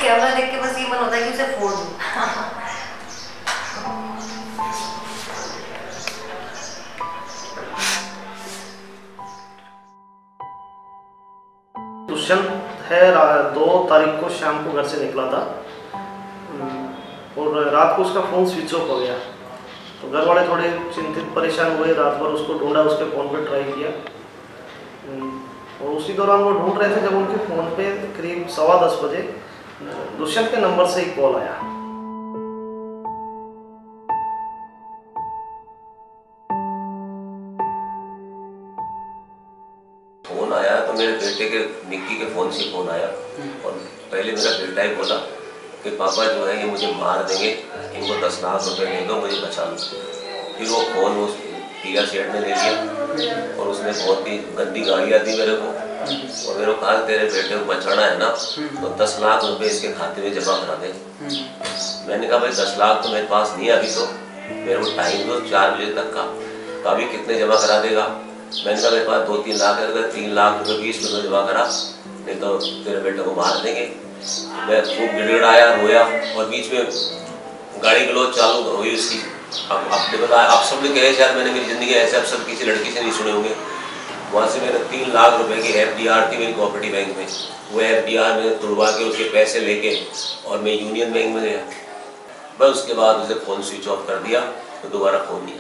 Camera देख के बस ये मन होता है कि उसे फोड़ दूं। दुष्यंत है 2 तारीख को शाम को घर से निकला था और रात को उसका फ़ोन स्विच ऑफ हो गया। तो घर वाले थोड़े चिंतित परेशान हुए, रात भर उसको ढूंढा, उसके फ़ोन पे ट्राई किया और उसी दौरान वो ढूंढ रहे थे जब उनके फ़ोन पे करीब 10:15 बजे दुष्यंत के नंबर से एक कॉल आया। फ़ोन आया तो मेरे बेटे के निक्की के फ़ोन से फ़ोन आया और पहले मेरा बेटा ही बोला कि पापा जो है ये मुझे मार देंगे, इनको 10 लाख रुपए दे दो, मुझे बचा लो। फिर वो फ़ोन उस पिया सेठ ने ले लिया और उसने बहुत ही गंदी गालियाँ दी मेरे को और मेरे को कहा तेरे बेटे को बचाना है ना तो 10 लाख रुपए इसके खाते में जमा करा दे। मैंने कहा भाई 10 लाख तो मेरे पास नहीं है अभी, तो मेरे को टाइम दो 4 बजे तक का, तो अभी कितने जमा करा देगा? मैंने कहा मेरे पास 2-3 लाख है, 3 लाख रुपये 20 रुपये जमा करा, नहीं तो तेरे बेटे को मार देंगे। मैं खूब गिड़गिड़ाया, रोया और बीच में गाड़ी गलौज चालू हुई उसकी। अब आपने बताया, आप सब ने कहे शायद मैंने मेरी ज़िंदगी ऐसे अब सब किसी लड़की से नहीं सुने होंगे। वहाँ से मैंने 3 लाख रुपए की FDR थी मेरी कोऑपरेटिव बैंक में, वो FDR मैंने तुड़वा के उसके पैसे लेके और मैं यूनियन बैंक में गया। बस उसके बाद उसे फ़ोन स्विच ऑफ कर दिया तो दोबारा फ़ोन नहीं आया।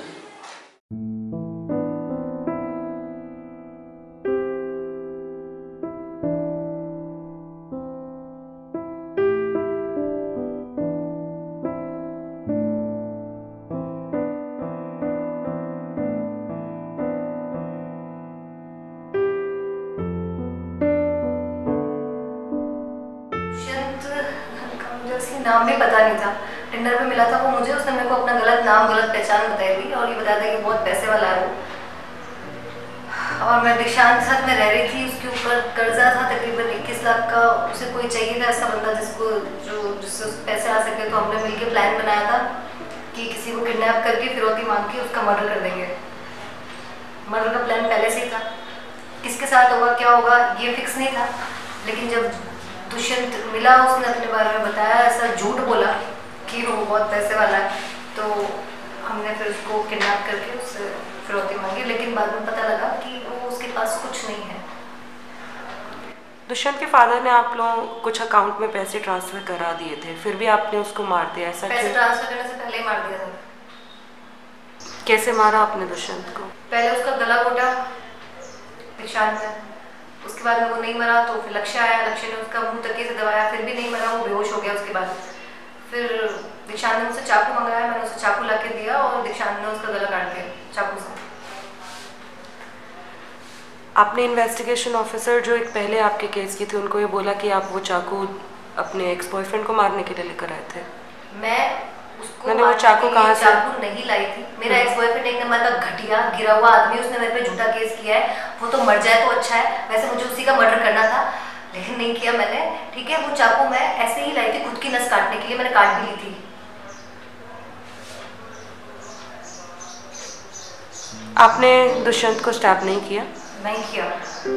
नाम भी पता नहीं था, टिंडर पे मिला था वो मुझे, उसने मेरे को अपना गलत नाम गलत पहचान बताई थी और ये बताया था कि बहुत पैसे वाला है वो। और मैं दिशांत के साथ में रह रही थी, उसके ऊपर कर्जा था तकरीबन 21 लाख का, उसे कोई चाहिए था ऐसा बंदा जिससे पैसे आ सके। तो हमने मिलकर प्लान बनाया था कि किसी को किडनैप करके फिरौती मांग के उसका मर्डर कर देंगे। मर्डर का प्लान पहले से ही था, किसके साथ होगा क्या होगा ये फिक्स नहीं था। लेकिन जब दुष्यंत मिला, उसने अपने बारे में बताया, ऐसा झूठ बोला कि वो बहुत पैसे वाला है, तो हमने फिर उसको किडनैप करके उससे फिरौती मांगी। लेकिन बाद में पता लगा कि वो उसके पास कुछ नहीं है। दुष्यंत के फादर ने आप लोगों कुछ अकाउंट में पैसे ट्रांसफर करा दिए थे, फिर भी आपने उसको मार दिया, ऐसा पैसे ट्रांसफर करने से पहले ही मार दिया था। कैसे मारा आपने दुष्यंत को? पहले उसका गला घोटा दिशांत ने, उसके बाद में वो नहीं मरा तो फिर लक्ष्य आया, लक्ष्य ने उसका मुंह तकिए से दबाया, फिर भी नहीं मरा, वो बेहोश हो गया। उसके बाद फिर दिशांत ने मुझसे चाकू मंगाया, मैंने उसे चाकू ला के दिया और दिशांत ने उसका गला काट दिया चाकू से। आपने इन्वेस्टिगेशन ऑफिसर जो एक पहले आपके केस की थी उनको ये बोला कि आप वो चाकू अपने एक्स बॉयफ्रेंड को मारने के लिए लेकर आए थे? मैं उसको मैंने वो चाकू कहाँ से? चाकू नहीं लाई थी। मेरा एक्स बॉयफ्रेंड एक नंबर का घटिया गिरा हुआ आदमी, उसने मेरे पे झूठा केस किया है, वो तो मर जाए तो अच्छा है। वैसे मुझे उसी का मर्डर करना था लेकिन नहीं किया मैंने, ठीक है। वो चाकू मैं ऐसे ही लाई थी खुद की नस काटने के लिए, मैंने काट भी ली थी। आपने दुष्यंत को स्टैप नहीं किया? नहीं किया।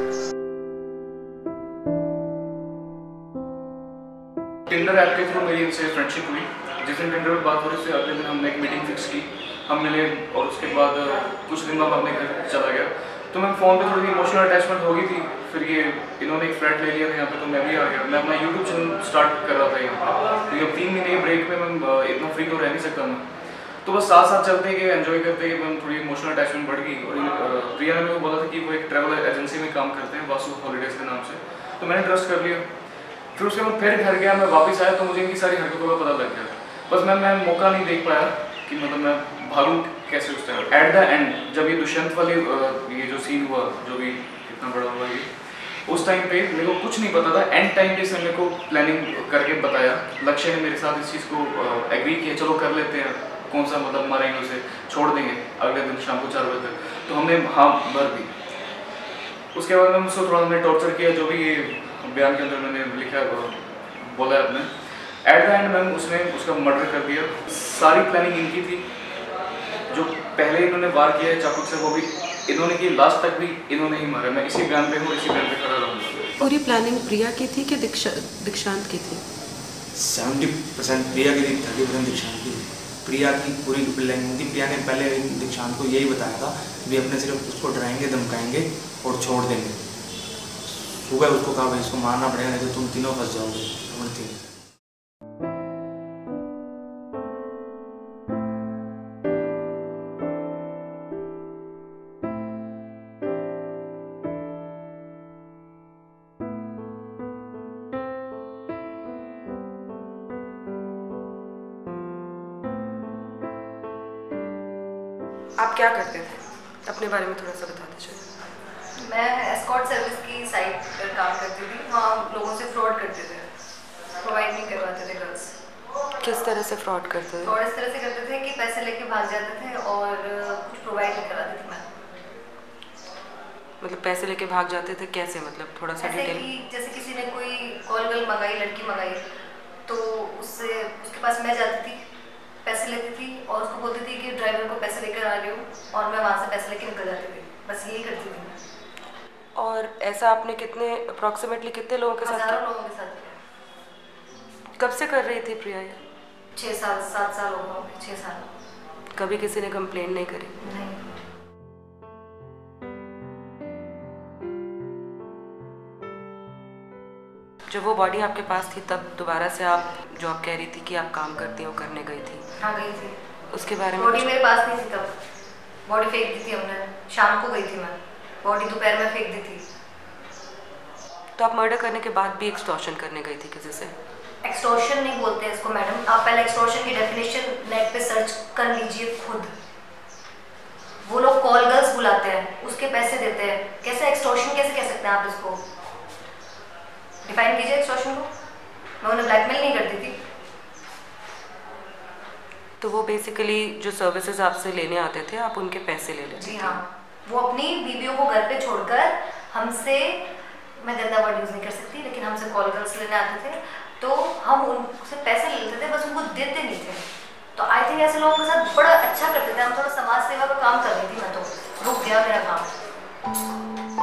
टिंडर ऐप के थ्रू मेरी इनसे फ्रेंडशिप हुई। जिस दिन टिंडर पर बात हो रही थी अगले दिन हमने एक मीटिंग फिक्स की, हम मिले और उसके बाद कुछ दिन बाद अपने घर चला गया। तो मैं फ़ोन पे थोड़ी इमोशनल अटैचमेंट हो गई थी। फिर ये इन्होंने एक फ्लैट ले लिया था यहाँ पे, तो मैं भी आ गया। मैं अपना यूट्यूब चैनल स्टार्ट कर रहा था यहाँ पर, तो 3 महीने के ब्रेक में मैं इतना फ्री तो रह नहीं सकता मैं, तो बस साथ साथ चलते गए, एंजॉय करते गए। मैं थोड़ी इमोशनल अटैचमेंट बढ़ गई और प्रिया ने मेरे को बोला था कि वो एक ट्रैवल एजेंसी में काम करते हैं, वासु हॉलीडेज़ के नाम से, तो मैंने ट्रस्ट कर लिया। फिर उसके बाद फिर घर गया, मैं वापस आया तो मुझे इनकी सारी हरकतों का पता लग गया। बस मैं मौका नहीं देख पाया कि मतलब मैं भागूं कैसे उस टाइम। एट द एंड जब ये दुष्यंत वाले ये जो सीन हुआ, जो भी इतना बड़ा हुआ ये, उस टाइम पे मेरे को कुछ नहीं पता था। एंड टाइम पे इसने मेरे को प्लानिंग करके बताया। लक्ष्य ने मेरे साथ इस चीज़ को एग्री किया, चलो कर लेते हैं, कौन सा मतलब मारेंगे उसे, छोड़ देंगे अगले दिन शाम को 4 बजे तक। तो हमने हाँ भर दी। उसके बाद में उसको थोड़ा हमने टॉर्चर किया, जो भी ये बयान के अंदर मैंने लिखा बोला है आपने। एट द एंड मैम उसने उसका मर्डर कर दिया। सारी प्लानिंग इनकी थी। जो पहले इन्होंने वार किया है चाकू से, वो भी इन्होंने की, लास्ट तक भी इन्होंने ही मारा। मैं इसी बयान पे हूँ, इसी बयान पे खड़ा रहूँगा। और ये प्लानिंग प्रिया की थी कि दीक्षांत की थी? 70% प्रिया की थी, 30% दीक्षांत की। प्रिया की पूरी प्लानिंग थी। प्रिया ने पहले दीक्षांत को यही बताया था कि अपने सिर्फ उसको डराएंगे, धमकाएंगे और छोड़ देंगे। सुबह उसको कहा भाई इसको मारना पड़ेगा, नहीं तो तुम तीनों फंस जाओगे। आप क्या करते थे, अपने बारे में थोड़ा सा बता दीजिए। मैं एस्कॉर्ट सर्विस की साइट पर काम करती थी। वहाँ लोगों से फ्रॉड करते थे, प्रोवाइड नहीं करवाते थे गर्ल्स। किस तरह से फ्रॉड करते थे? फ्रॉड इस तरह से करते थे कि पैसे लेके भाग जाते थे और कुछ प्रोवाइड नहीं कराते थे। मैं मतलब पैसे लेके भाग जाते थे कैसे, मतलब थोड़ा सा ऐसे डिटेल। कि जैसे किसी ने कोई कॉल गर्ल मंगाई, लड़की मंगाई, तो उससे उसके पास मैं जाती थी, पैसे लेती थी और उसको बोलती थी कि ड्राइवर को पैसे लेकर आ रही हूँ, और मैं वहाँ से पैसे लेके निकल जाती थी। बस यही करती थी मैं। और ऐसा आपने कितने अप्रॉक्सीमेटली कितने लोगों के साथ हज़ारों किया? लोगों के साथ किया। कब से कर रही थी प्रिया ये? 6 साल 7 साल हो गए। 6 साल। कभी किसी ने कंप्लेंट नहीं करी? नहीं। जब वो बॉडी आपके पास थी तब दोबारा से आप जो आप कह रही थी कि आप काम करती हो करने गई थी? हाँ गई थी। उसके बारे में बॉडी मेरे पास नहीं थी तब। बॉडी फेंक दी थी हमने। शाम को गई थी मैं, बॉडी दोपहर में फेंक दी थी। तो आप मर्डर करने के बाद भी एक्सटॉर्शन करने गई थी किसी से? एक्सटॉर्शन नहीं बोलते हैं इसको मैडम। आप पहले एक्सटॉर्शन की डेफिनेशन नेट पे सर्च कर लीजिए खुद। वो लोग कॉल गर्ल्स बुलाते हैं, उसके पैसे देते हैं। कैसे एक्सटॉर्शन कैसे कह सकते हैं आप इसको? डिफाइन कीजिए एक्सटॉर्शन को। मैं उन्हें ब्लैकमेल नहीं करती थी। तो वो बेसिकली जो सर्विसेज आपसे लेने आते थे आप उनके पैसे ले लेते जी थे? हाँ। वो अपनी बीवियों को घर पे छोड़कर हमसे, मैं गंदा वर्ड यूज़ नहीं कर सकती, लेकिन हमसे कॉल गर्ल्स लेने आते थे, तो हम उनसे पैसे ले लेते थे, बस उनको देते नहीं थे। तो आई थिंक ऐसे लोगों के साथ बड़ा अच्छा करते थे हम। थोड़ा समाज सेवा का काम कर रही थी मैं, तो रुक गया मेरा काम।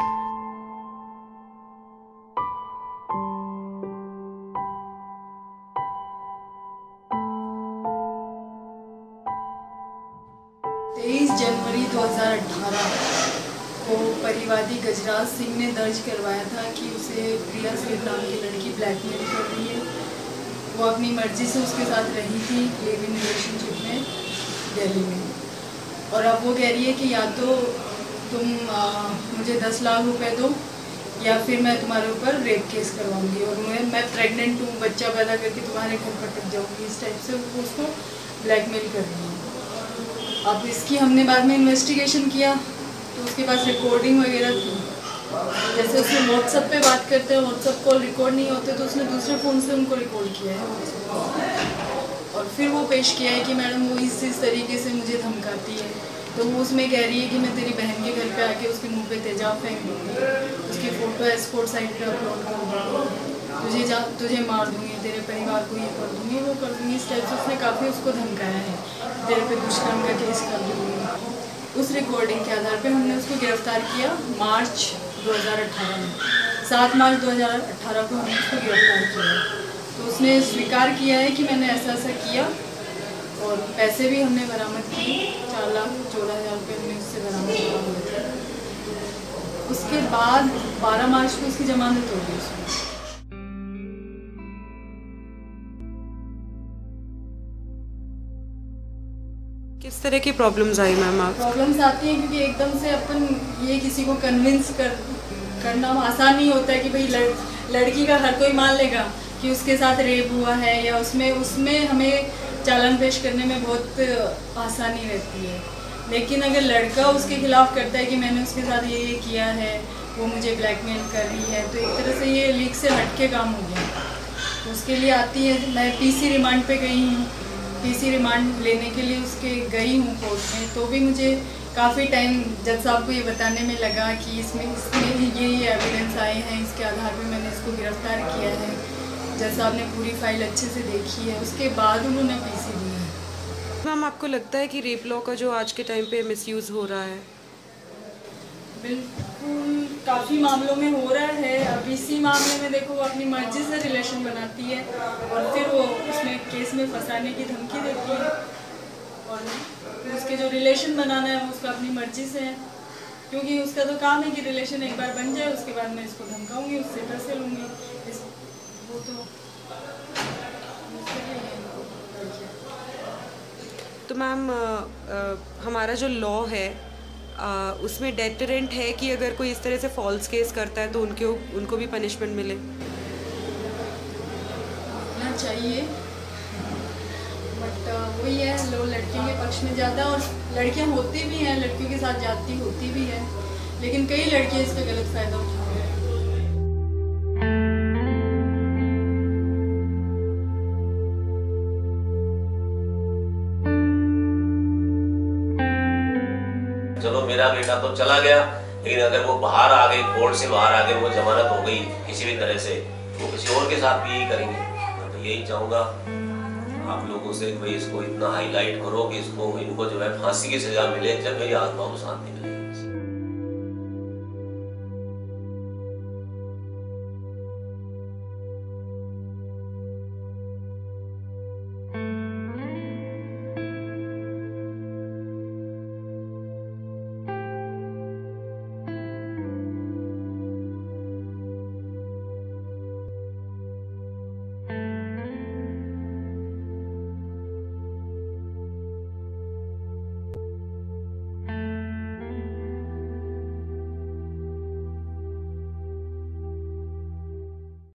जनवरी 2018 को परिवादी गजराज सिंह ने दर्ज करवाया था कि उसे प्रिया सिंह नाम की लड़की ब्लैकमेल कर रही है। वो अपनी मर्जी से उसके साथ रही थी लिव इन रिलेशनशिप में दिल्ली में, और अब वो कह रही है कि या तो तुम मुझे 10 लाख रुपए दो या फिर मैं तुम्हारे ऊपर रेप केस करवाऊंगी और मैं प्रेग्नेंट हूँ, बच्चा पैदा करके तुम्हारे घर पर टिक जाऊँगी। इस टाइप से वो उसको ब्लैकमेल कर रही है। अब इसकी हमने बाद में इन्वेस्टिगेशन किया तो उसके पास रिकॉर्डिंग वगैरह थी। जैसे उसने व्हाट्सएप पे बात करते हैं, व्हाट्सएप कॉल रिकॉर्ड नहीं होते, तो उसने दूसरे फ़ोन से उनको रिकॉर्ड किया है और फिर वो पेश किया है कि मैडम वो इस तरीके से मुझे धमकाती है। तो वो उसमें कह रही है कि मैं तेरी बहन के घर पे आके उसके मुंह पे तेजाब फेंक दूँगी, उसकी फ़ोटो एस्कॉर्ट साइट पे अपलोड कर दूँगी, तुझे मार दूँगी, तेरे परिवार को ये कर दूँगी, वो कर दूँगी। इस टाइप से उसने काफ़ी उसको धमकाया है, तेरे पे दुष्कर्म का केस कर दूँगी। उस रिकॉर्डिंग के आधार पे हमने उसको गिरफ्तार किया मार्च 2018 में। 7 मार्च 2018 को हमने उसको गिरफ्तार किया। तो उसने स्वीकार किया है कि मैंने ऐसा ऐसा किया और पैसे भी हमने बरामद किए। 4,14,000 रुपये हमने उससे बरामद हुए थे। उसके बाद 12 मार्च को उसकी जमानत हो गई उसमें। किस तरह की प्रॉब्लम्स आई मैम आप? प्रॉब्लम्स आती हैं क्योंकि एकदम से अपन ये किसी को कन्विंस करना आसान नहीं होता है कि भाई लड़की का हर कोई मान लेगा कि उसके साथ रेप हुआ है, या उसमें हमें चालान पेश करने में बहुत आसानी रहती है। लेकिन अगर लड़का उसके खिलाफ करता है कि मैंने उसके साथ ये किया है, वो मुझे ब्लैकमेल कर रही है, तो एक तरह से ये लीक से हटके काम हो गया। तो उसके लिए आती है, मैं पीसी रिमांड पे गई हूँ, पीसी रिमांड लेने के लिए उसके गई हूँ कोर्ट में, तो भी मुझे काफ़ी टाइम जज साहब को ये बताने में लगा कि इसमें ये एविडेंस आए हैं, इसके आधार पे मैंने इसको गिरफ्तार किया है। जज साहब ने पूरी फाइल अच्छे से देखी है, उसके बाद उन्होंने पीसी दी है। मैम आपको लगता है कि रेप लॉ का जो आज के टाइम पे मिसयूज़ हो रहा है? बिल्कुल काफ़ी मामलों में हो रहा है। अब इसी मामले में देखो वो अपनी मर्जी से रिलेशन बनाती है और फिर वो उसमें केस में फंसाने की धमकी देती है और उसके जो रिलेशन बनाना है वो उसका अपनी मर्जी से है, क्योंकि उसका तो काम है कि रिलेशन एक बार बन जाए उसके बाद मैं इसको धमकाऊंगी, उससे पैसे लूँगी। वो तो मैम हमारा जो लॉ है उसमें डेटरेंट है कि अगर कोई इस तरह से फॉल्स केस करता है तो उनको भी पनिशमेंट मिले? ना चाहिए, बट वही है, लोग लड़कियों के पक्ष में ज़्यादा, और लड़कियां होती भी हैं, लड़कियों के साथ जाती होती भी है, लेकिन कई लड़कियां इसका गलत फ़ायदा उठा रही हैं। चलो मेरा बेटा तो चला गया, लेकिन अगर वो बाहर आ गई, कोर्ट से बाहर आ गए, वो जमानत हो गई किसी भी तरह से, वो किसी और के साथ भी यही करेंगे। मैं तो यही चाहूँगा आप लोगों से, भाई इसको इतना हाईलाइट करो कि इनको जो है फांसी की सजा मिले, जब मेरी आत्मा को शांति मिले।